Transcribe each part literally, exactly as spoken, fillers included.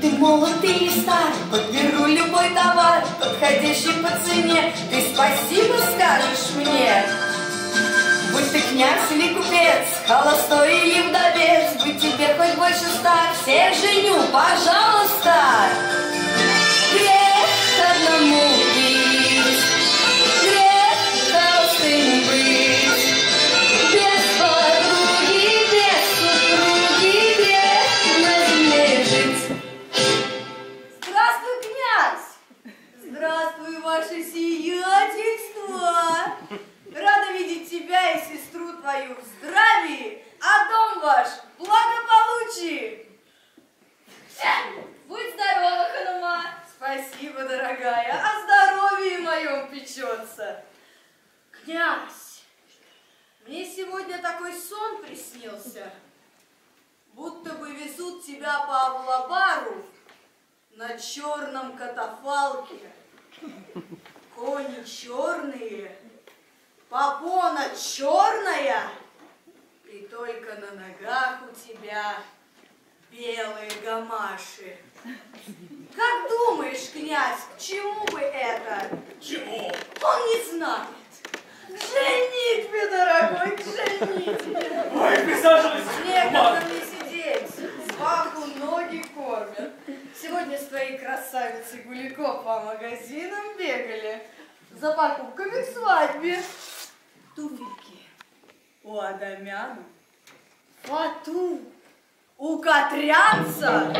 ты молод или стар, подберу любой товар, подходящий по цене. Ты спасибо скажешь мне? Будь ты князь или купец, холостой или вдовец, быть тебе хоть больше ста, всех женю, пожалуйста. Грех одному пить, грех холостым быть, без подруги, без супруги, грех на земле жить. Здравствуй, князь! Здравствуй, ваше сиятельство! Рада видеть тебя и сестру твою в здравии, а дом ваш в благополучии. Будь здорова, ханума. Спасибо, дорогая, о здоровье моем печется. Князь, мне сегодня такой сон приснился, будто бы везут тебя по Авлабару на черном катафалке. Кони черные, попона черная, и только на ногах у тебя белые гамаши. Как думаешь, князь, к чему бы это? Чему? Он не знает. К женитьбе, дорогой, к женитьбе. Ой, присаживайся. Некогда мне сидеть, сваху ноги кормят. Сегодня с твоей красавицей Гулико по магазинам бегали за покупками к свадьбе. Туфельки у Адамяна, фату у Катрянца.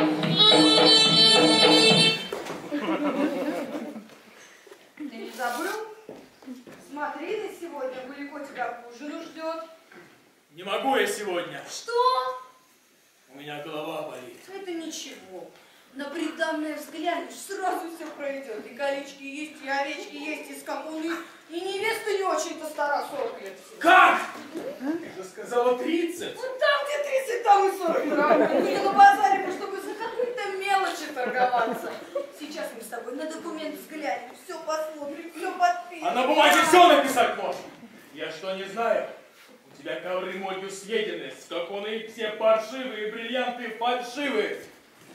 Ты не забыл? Смотри на сегодня, Гулико тебя к ужину ждет. Не могу я сегодня. Что? У меня голова болит. Это ничего. На приданное взглянешь, сразу все пройдет. И колечки есть, и овечки есть, и скакуны, и невеста не очень-то стара, сорок лет. Как? Ты же сказала тридцать. Вот там, где тридцать, там и сорок. Мы на базаре, чтобы за какой-то мелочи торговаться. Сейчас мы с тобой на документ взглянем, все посмотрим, все подпишем. А на бумаге все написать можно. Я что, не знаю? У тебя ковры молью съедены, скакуны все паршивые, бриллианты фальшивые.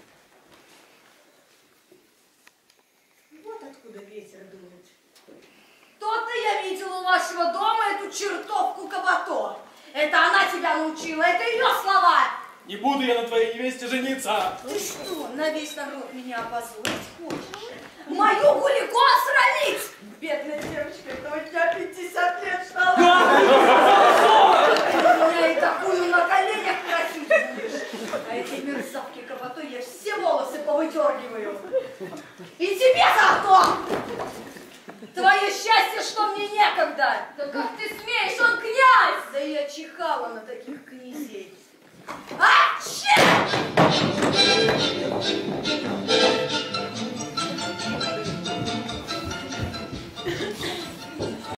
Вот откуда ветер дует. То-то я видела у вашего дома эту чертовку Кабато. Это она тебя научила, это ее слова. Не буду я на твоей невесте жениться. Ты что, на весь народ меня опозорить хочешь? Мою Гулико осрамить? Бедная девочка, этого дня пятьдесят лет ждала. Ты меня и такую на коленях просить будешь. А эти мерзавки Кабато я все волосы повыдергиваю. И тебе заодно! Твое счастье, что мне некогда! Да как ты смеешь, он князь! Да я чихала на таких князей. А, черт!